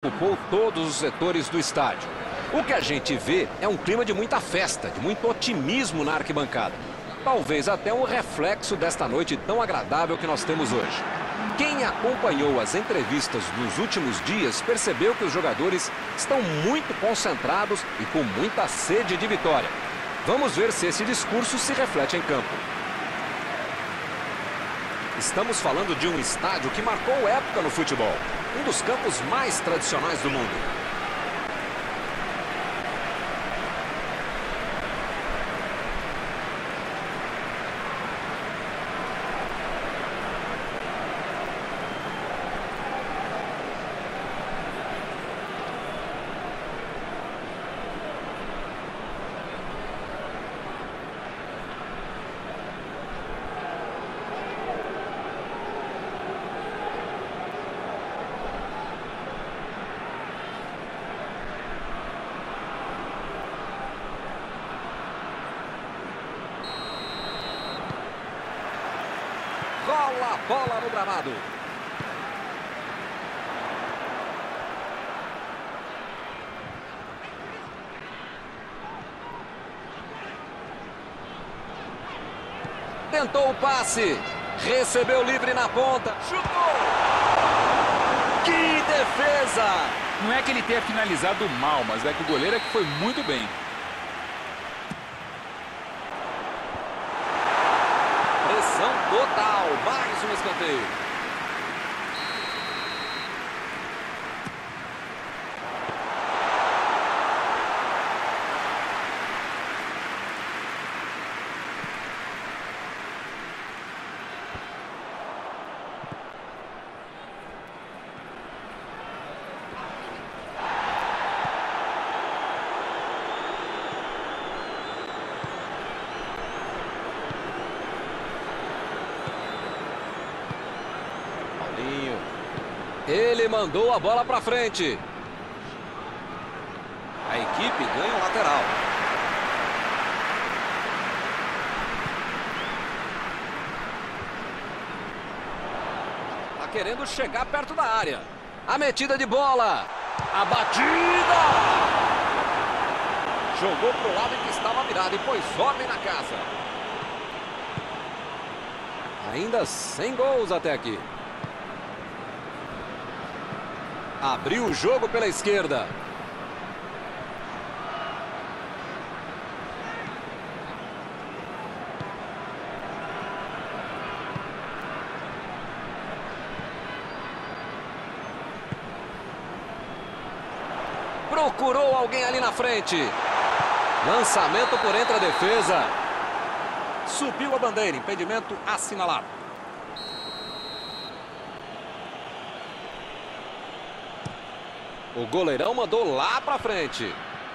ocupou todos os setores do estádio. O que a gente vê é um clima de muita festa, de muito otimismo na arquibancada. Talvez até um reflexo desta noite tão agradável que nós temos hoje. Quem acompanhou as entrevistas nos últimos dias percebeu que os jogadores estão muito concentrados e com muita sede de vitória. Vamos ver se esse discurso se reflete em campo. Estamos falando de um estádio que marcou época no futebol. Um dos campos mais tradicionais do mundo. Rola a bola no gramado. Tentou o passe. Recebeu livre na ponta. Chutou! Que defesa! Não é que ele tenha finalizado mal, mas é que o goleiro é que foi muito bem. Pressão total. Mais um escanteio. Ele mandou a bola para frente. A equipe ganha o lateral. Tá querendo chegar perto da área. A metida de bola. A batida. Jogou pro lado em que estava virado e pôs ordem na casa. Ainda sem gols até aqui. Abriu o jogo pela esquerda. Procurou alguém ali na frente. Lançamento por entre a defesa. Subiu a bandeira. Impedimento assinalado. O goleirão mandou lá pra frente.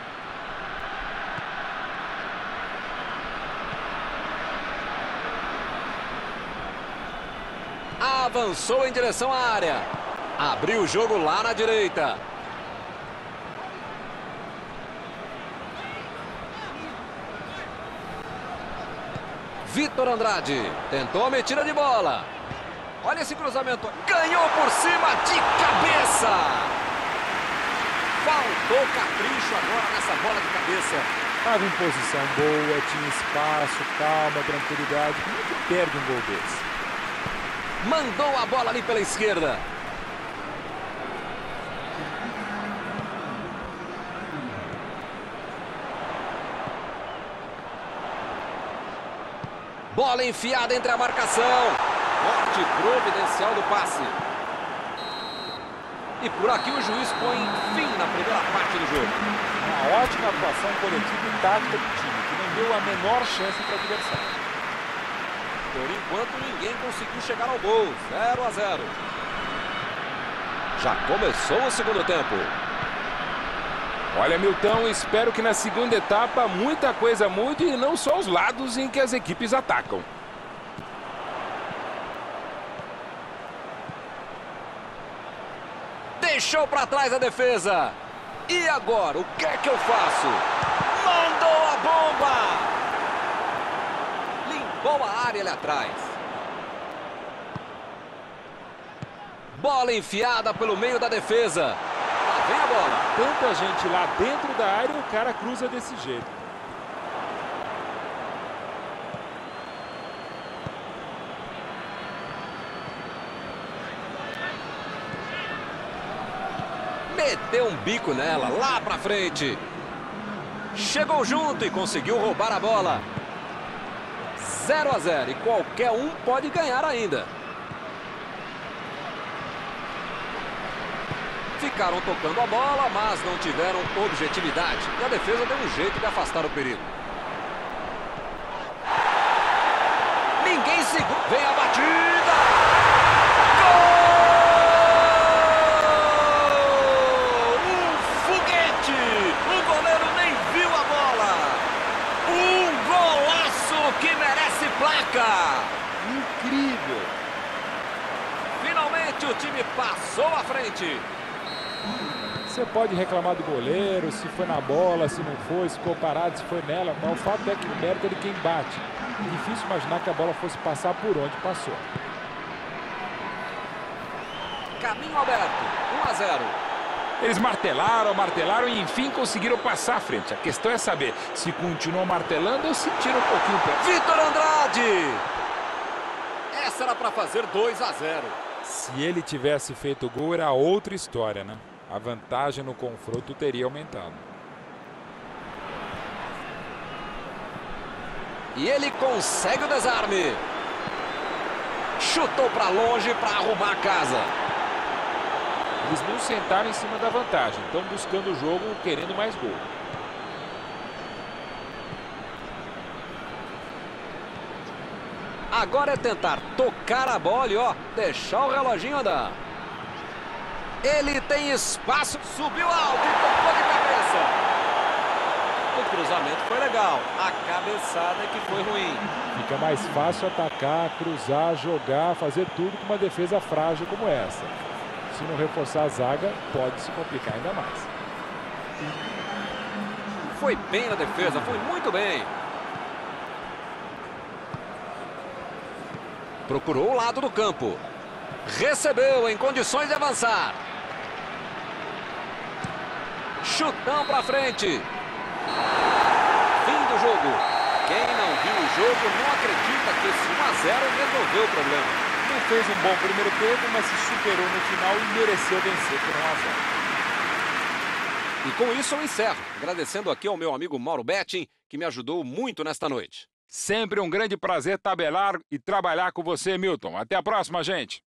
Avançou em direção à área. Abriu o jogo lá na direita. Vitor Andrade tentou a metida de bola. Olha esse cruzamento. Ganhou por cima de cabeça. Faltou capricho agora nessa bola de cabeça. Estava em posição boa, tinha espaço, calma, tranquilidade. Como é que perde um gol desse? Mandou a bola ali pela esquerda. Bola enfiada entre a marcação. Corte providencial do passe. E por aqui o juiz põe fim na primeira parte do jogo. Uma ótima atuação coletiva e tática do time, que não deu a menor chance para o adversário. Por enquanto ninguém conseguiu chegar ao gol. 0-0. Já começou o segundo tempo. Olha, Milton, espero que na segunda etapa muita coisa mude e não só os lados em que as equipes atacam. Deixou para trás a defesa. E agora, o que é que eu faço? Mandou a bomba! Limpou a área ali atrás. Bola enfiada pelo meio da defesa. vem a bola. Tanta gente lá dentro da área, o cara cruza desse jeito. Meteu um bico nela, lá pra frente. Chegou junto e conseguiu roubar a bola. 0 a 0 e qualquer um pode ganhar ainda. Ficaram tocando a bola, mas não tiveram objetividade. E a defesa deu um jeito de afastar o perigo. Ninguém segura. Vem a batida! Gol! Um foguete! O goleiro nem viu a bola. Um golaço que merece placa. Incrível! Finalmente o time passou à frente. Você pode reclamar do goleiro, se foi na bola, se não foi, se ficou parado, se foi nela, mas o fato é que o mérito é de quem bate. Difícil imaginar que a bola fosse passar por onde passou. Caminho aberto, 1 a 0. Eles martelaram e enfim conseguiram passar à frente. A questão é saber se continuam martelando ou se tiram um pouquinho para... Vitor Andrade! Essa era para fazer 2 a 0. Se ele tivesse feito o gol, era outra história, né? A vantagem no confronto teria aumentado. E ele consegue o desarme. Chutou para longe para arrumar a casa. Eles não sentaram em cima da vantagem. Estão buscando o jogo, querendo mais gol. Agora é tentar tocar a bola e, ó, deixar o reloginho andar. Ele tem espaço, subiu alto e tocou de cabeça. O cruzamento foi legal, a cabeçada é que foi ruim. Fica mais fácil atacar, cruzar, jogar, fazer tudo com uma defesa frágil como essa. Se não reforçar a zaga, pode se complicar ainda mais. Foi bem na defesa, foi muito bem. Procurou o lado do campo. Recebeu em condições de avançar. Chutão pra frente. Fim do jogo. Quem não viu o jogo não acredita que esse 1 a 0 resolveu o problema. Não fez um bom primeiro tempo, mas se superou no final e mereceu vencer por 1 a 0. E com isso eu encerro, agradecendo aqui ao meu amigo Mauro Betting, que me ajudou muito nesta noite. Sempre um grande prazer tabelar e trabalhar com você, Milton. Até a próxima, gente.